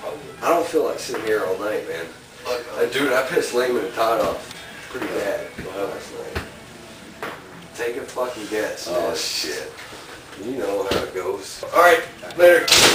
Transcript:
I don't feel like sitting here all night, man. Dude, I pissed Lehman and Todd off pretty bad last night. Take a fucking guess. Oh, man. shit. You know how it goes. Alright, later.